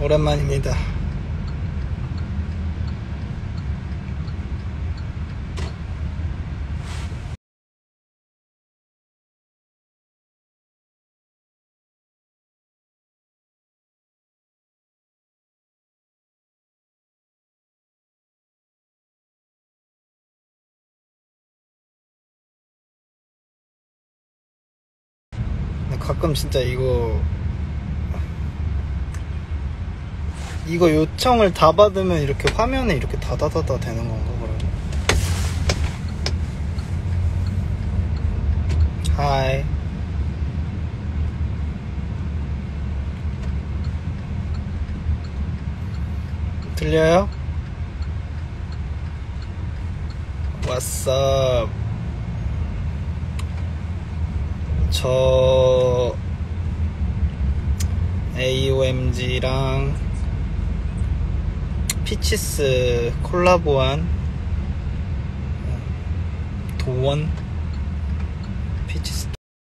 오랜만입니다. 가끔 진짜 이거 요청을 다 받으면 이렇게 화면에 이렇게 다다다다 되는 건가 그러면? 하이. 들려요? What's up? 저 AOMG랑 피치스 콜라보한 도원 피치스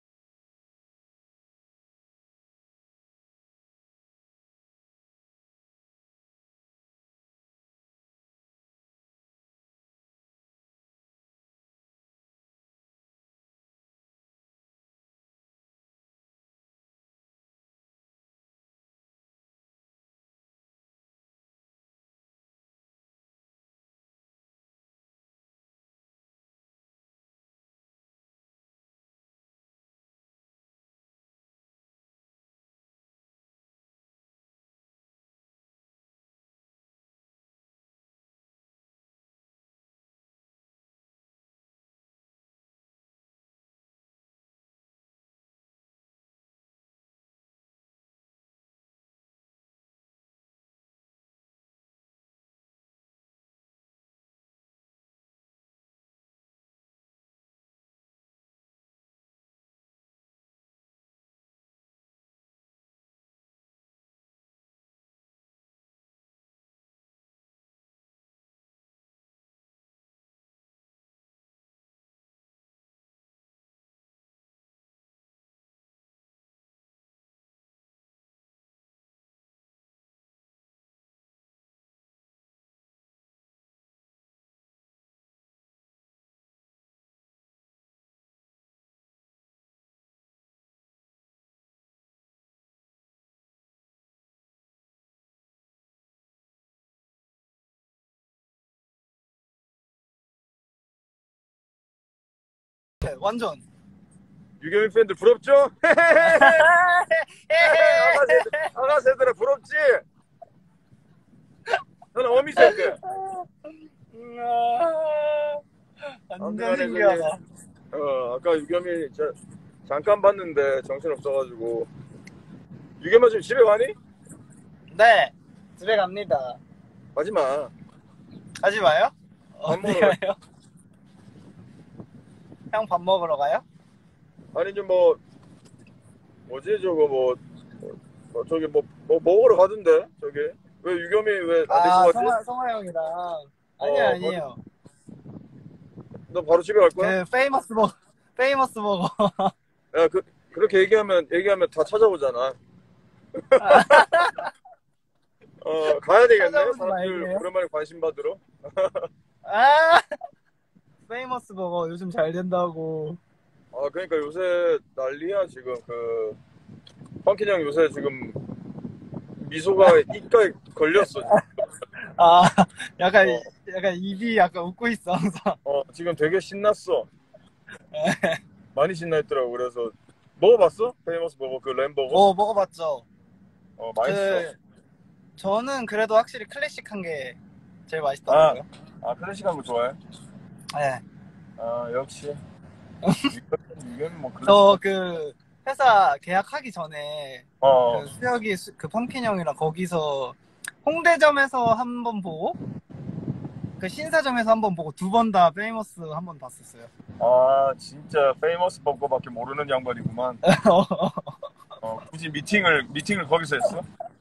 완전 유겸이 팬들 부럽죠? 아가새들아 부럽지? 너는 어미새인데. 완전 신기하다. 아까 유겸이 잠깐 봤는데 정신없어가지고. 유겸아 지금 집에 가니? 네, 집에 갑니다. 가지마. 가지 마요? 밥 어디 먹으러 가요? 형 밥 먹으러 가요? 아니 좀 뭐지 저거 저기 먹으러 가던데 저기. 왜 유겸이 왜 안 데리고 가지? 성화 형이랑. 아니에요. 너 바로 집에 갈 거야? 그 페이머스 버거. 야, 그렇게 얘기하면 다 찾아오잖아. 가야 되겠네. 찾아오지 사람들 말게요. 오랜만에 관심 받으러. 페이머스 버거 요즘 잘 된다고. 그러니까 요새 난리야 지금 펑킨 형 요새 지금 미소가 입가에 걸렸어. 약간 입이 약간 웃고 있어 항상. 지금 되게 신났어. 많이 신나있더라고. 그래서 먹어봤어? 페이머스 버거 그 램버거? 먹어봤죠. 맛있어. 저는 그래도 확실히 클래식한 게 제일 맛있더라고요. 클래식한 거 좋아해? 네. 역시. 유겸이 뭐 저 그 회사 계약하기 전에 그 수혁이 그 펌킨 형이랑 거기서 홍대점에서 한 번 보고 그 신사점에서 한 번 보고 두 번 다 페이머스 한 번 봤었어요. 진짜 페이머스 버거밖에 모르는 양반이구만. 굳이 미팅을 거기서 했어?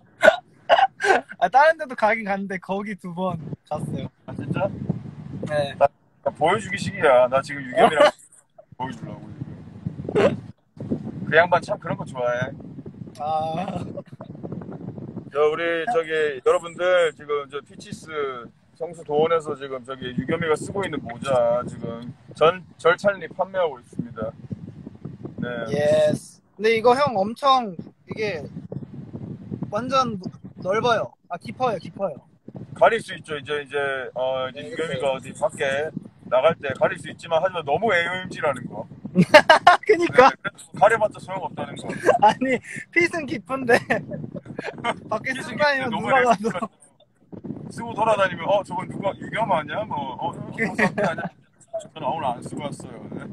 다른 데도 가긴 갔는데 거기 두 번 갔어요. 진짜? 네. 나 보여주기 식이야. 나 지금 유겸이랑 보여주려고. 그 양반 참 그런 거 좋아해. 우리 저기 여러분들 지금 저 피치스 성수 도원에서 지금 저기 유겸이가 쓰고 있는 모자 지금 절찬리 판매하고 있습니다. 네. 예스. 근데 이거 형 엄청 이게 완전 넓어요. 아 깊어요. 가릴 수 있죠. 이제 네, 유겸이가 어디 밖에 나갈 때 가릴 수 있지만 하지만 너무 애용질하는 거. 그니까. 네, 가려봤자 소용없다는 거. 아니 핏은 깊은데 밖에 쓰고 다니면 누가 봐도 쓰고 돌아다니면 저건 누가 유겸 아니야? 형 상태 아니야? 저는 오늘 안 쓰고 왔어요. 네.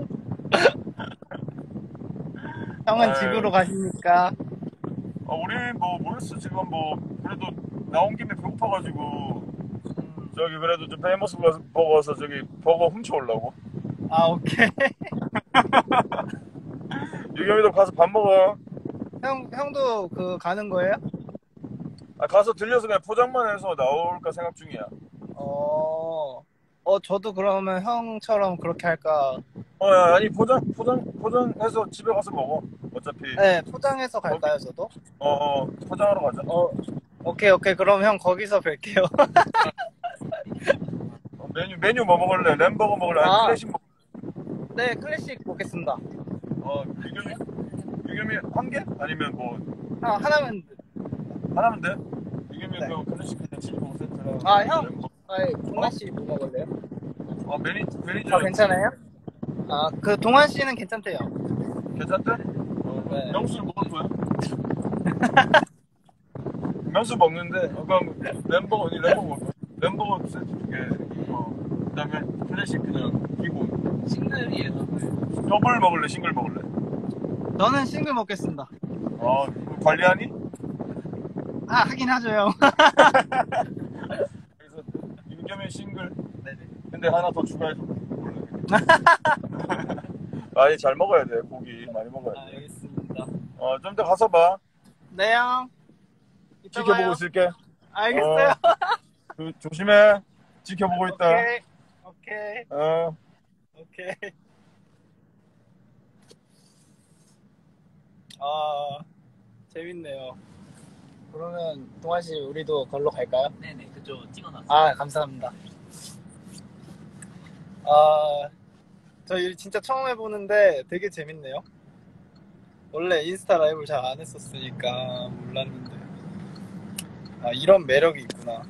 형은 집으로 가시니까. 우리 뭐 모르겠어. 지금 뭐 그래도 나온 김에 배고파가지고 저기 그래도 좀 페이머스 버거서 저기 버거 훔쳐오려고. 아 오케이. 유겸이도 가서 밥 먹어. 형도 그 가는 거예요? 가서 들려서 그냥 포장만 해서 나올까 생각 중이야. 저도 그러면 형처럼 그렇게 할까? 아니 포장해서 집에 가서 먹어. 어차피. 네, 포장해서 갈까요, 저도? 포장하러 가자. 오케이. 그럼 형 거기서 뵐게요. 메뉴 뭐 먹을래? 램버거 먹을래? 아니 클래식 먹을래? 네, 클래식 먹겠습니다. 유겸이 한 개? 아니면 뭐 하나면 하나면 돼? 유겸이 네. 그 클래식 그냥 치즈버거 세트랑. 형. 동환 씨 뭐 먹을래요? 매니저. 괜찮아요? 그 동환 씨는 괜찮대요. 괜찮대? 네. 명수를 먹을 거야? 명수 먹는데 그럼 램버거 먹을 거야? 램버거 세트 2개. 그다음에 클래식 그냥 기본. 싱글이에요. 더블 먹을래? 싱글 먹을래? 저는 싱글 먹겠습니다. 관리하니? 하긴 하죠, 형. 그래서 유겸이 싱글. 네네. 근데 하나 더 추가해줘. 아니 잘 먹어야 돼. 고기 많이 먹어야 돼. 알겠습니다. 좀 더 가서 봐. 네, 형. 이따 지켜보고 봐요. 있을게. 알겠어요. 조심해. 지켜보고 있다. 오케이. 재밌네요. 그러면 동환 씨 우리도 걸로 갈까요? 네네, 그쪽 찍어놨어요. 감사합니다. 저 일 진짜 처음 해보는데 되게 재밌네요. 원래 인스타 라이브를 잘 안 했었으니까 몰랐는데 이런 매력이 있구나.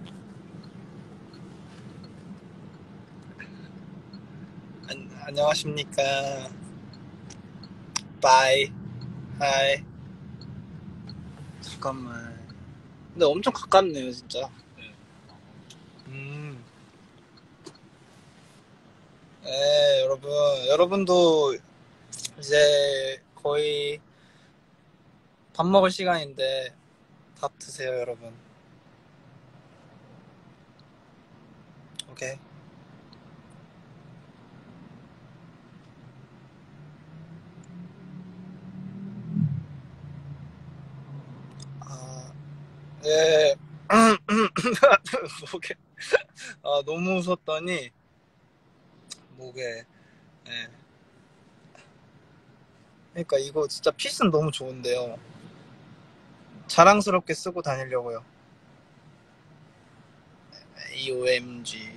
안녕하십니까. 바이. 하이. 잠깐만. 근데 엄청 가깝네요, 진짜. 네, 여러분도 이제 거의 밥 먹을 시간인데 밥 드세요, 여러분. 오케이. 네. 목에 너무 웃었더니 목에. 네. 그러니까 이거 진짜 핏은 너무 좋은데요. 자랑스럽게 쓰고 다니려고요. OMG.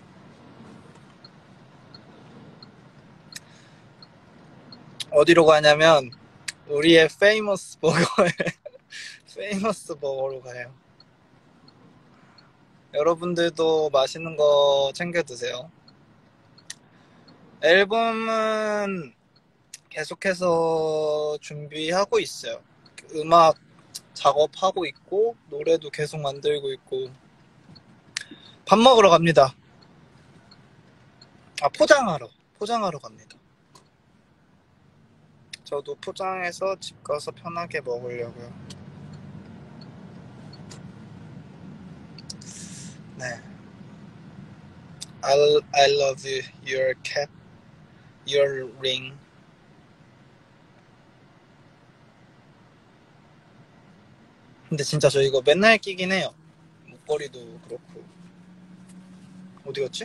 어디로 가냐면 우리의 페이머스 버거에 페이머스 버거로 가요. 여러분들도 맛있는 거 챙겨 드세요. 앨범은 계속해서 준비하고 있어요. 음악 작업하고 있고 노래도 계속 만들고 있고. 밥 먹으러 갑니다. 포장하러 갑니다. 저도 포장해서 집 가서 편하게 먹으려고요. 네. I love you, your cap, your ring. 근데 진짜 저 이거 맨날 끼긴 해요. 목걸이도 그렇고. 어디 갔지?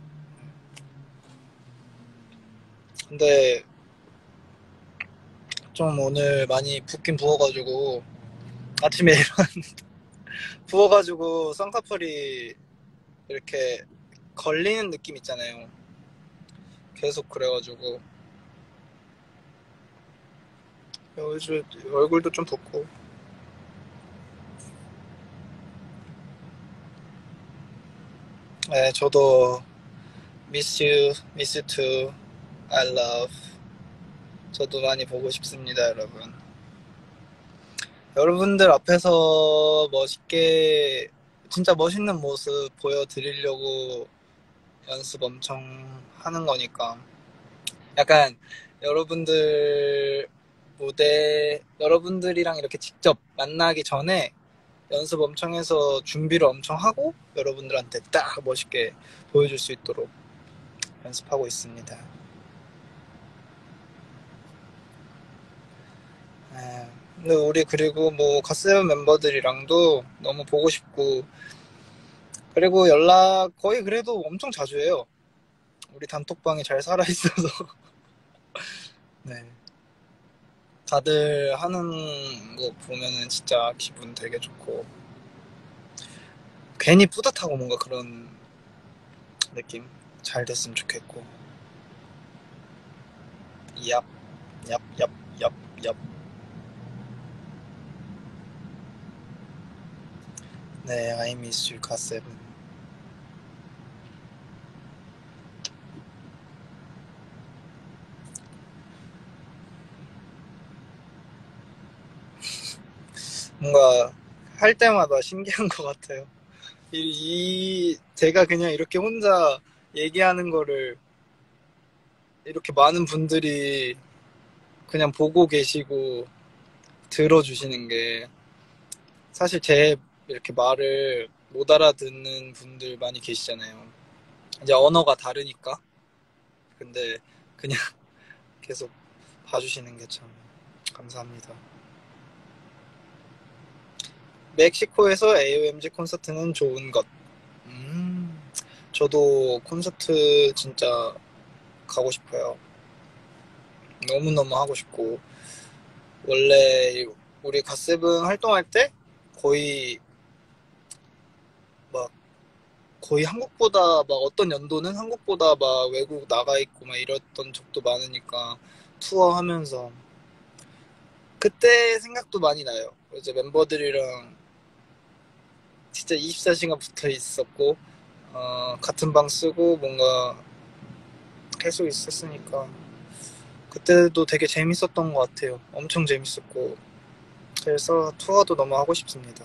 근데 좀 오늘 많이 붓긴 부어가지고 아침에 일어났는데 부어가지고 쌍꺼풀이 이렇게 걸리는 느낌 있잖아요. 계속 그래가지고 요즘 얼굴도 좀 붓고. 네, 저도 miss you, miss you too, I love. 저도 많이 보고 싶습니다, 여러분. 여러분들 앞에서 멋있게 진짜 멋있는 모습 보여드리려고 연습 엄청 하는 거니까 약간 여러분들 무대 여러분들이랑 이렇게 직접 만나기 전에 연습 엄청 해서 준비를 엄청 하고 여러분들한테 딱 멋있게 보여줄 수 있도록 연습하고 있습니다. 근데 우리 그리고 뭐 갓세븐 멤버들이랑도 너무 보고 싶고 그리고 연락 거의 그래도 엄청 자주 해요. 우리 단톡방이 잘 살아있어서 네. 다들 하는 거 보면은 진짜 기분 되게 좋고 괜히 뿌듯하고 뭔가 그런 느낌. 잘 됐으면 좋겠고. 얍, 얍, 얍, 얍, 얍. 네, I miss you, 갓세븐. 뭔가 할 때마다 신기한 것 같아요. 제가 그냥 이렇게 혼자 얘기하는 거를 이렇게 많은 분들이 그냥 보고 계시고 들어주시는 게 사실 제 이렇게 말을 못 알아듣는 분들 많이 계시잖아요. 이제 언어가 다르니까. 근데 그냥 계속 봐주시는 게 참 감사합니다. 멕시코에서 AOMG 콘서트는 좋은 것. 저도 콘서트 진짜 가고 싶어요. 너무너무 하고 싶고 원래 우리 갓세븐 활동할 때 거의 막 거의 한국보다 막 어떤 연도는 한국보다 막 외국 나가 있고 막 이랬던 적도 많으니까 투어하면서 그때 생각도 많이 나요. 이제 멤버들이랑 진짜 24시간 붙어 있었고 같은 방 쓰고 뭔가 계속 있었으니까 그때도 되게 재밌었던 것 같아요. 엄청 재밌었고 그래서 투어도 너무 하고 싶습니다.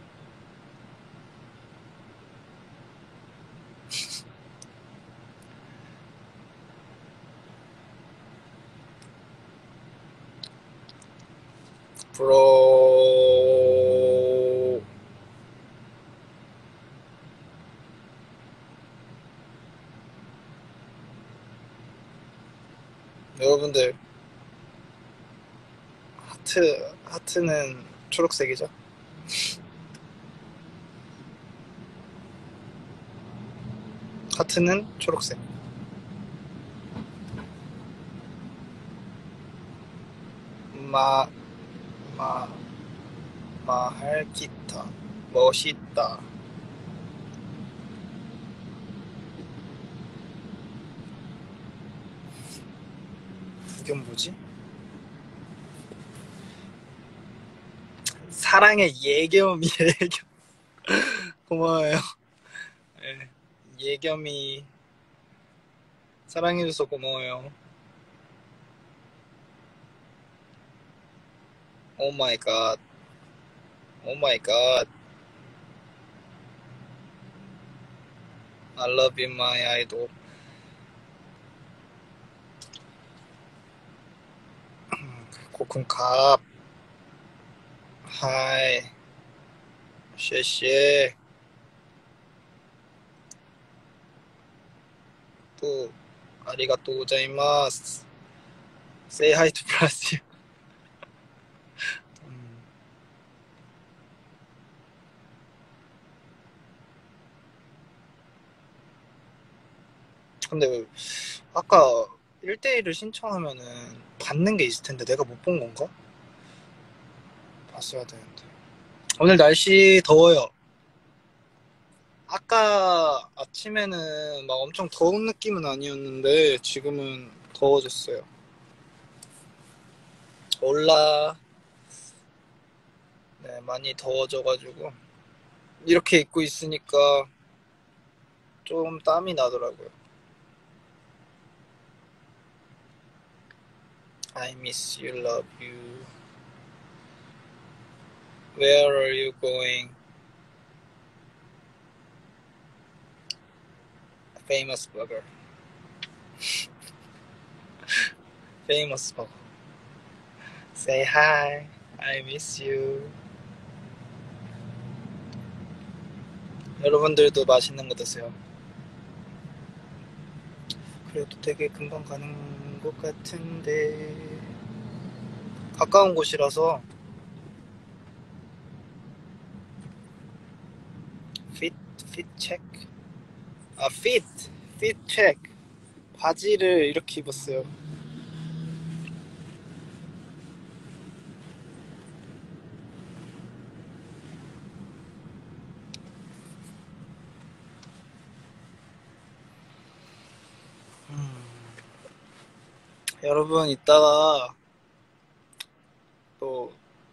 브로 여러분들 하트는 초록색이죠? 하트는 초록색. 마, 마, 마할기타. 멋있다. 이건 뭐지? 사랑의 예겸이, 예겸. 고마워요. 네, 예겸이. 사랑해줘서 고마워요. 오 마이 갓. 오 마이 갓. I love you, my idol. 고쿤캅. 하이. 谢谢. 또, 아리가또 고자이마스. Say hi to Brazil. 근데 아까 1대1을 신청하면은 받는 게 있을 텐데 내가 못 본 건가? 봤어야 되는데. 오늘 날씨 더워요. 아까 아침에는 막 엄청 더운 느낌은 아니었는데 지금은 더워졌어요. 올라. 네, 많이 더워져가지고 이렇게 입고 있으니까 좀 땀이 나더라고요. I miss you, love you. Where are you going? Famous burger. Famous burger. Say hi. I miss you. 여러분들도 맛있는 거 드세요. 그래도 되게 금방 가는 것 같은데 가까운 곳이라서 fit check. fit check. 바지를 이렇게 입었어요. 여러분 이따가 또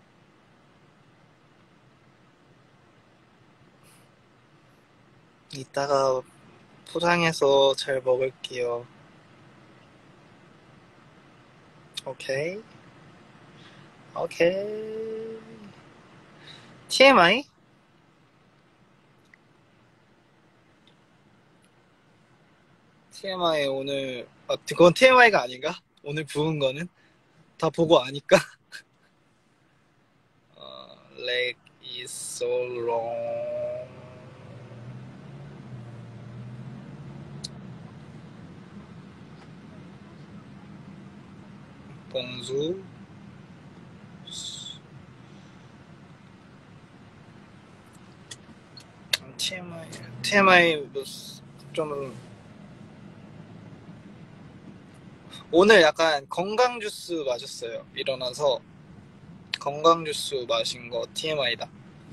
이따가 포장해서 잘 먹을게요. 오케이. TMI? TMI 오늘 그건 TMI가 아닌가? 오늘 부은 거는 다 보고 아니까. Leg is so long. 봉수. TMI 좀 오늘 약간 건강 주스 마셨어요. 일어나서 건강 주스 마신 거 TMI다.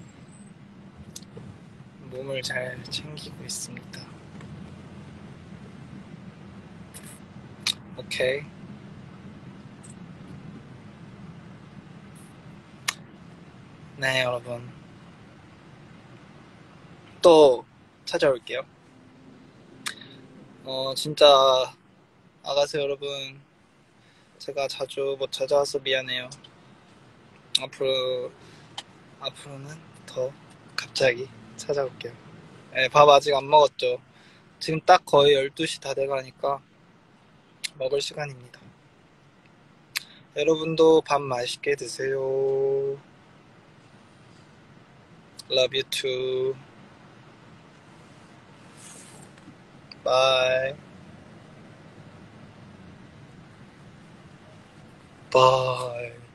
몸을 잘 챙기고 있습니다. 오케이. 네, 여러분. 또 찾아올게요. 진짜 아가새 여러분, 제가 자주 못 찾아와서 미안해요. 앞으로는 더 갑자기 찾아올게요. 네, 밥 아직 안 먹었죠. 지금 딱 거의 12시 다 돼가니까 먹을 시간입니다. 여러분도 밥 맛있게 드세요. Love you too. Bye. Bye.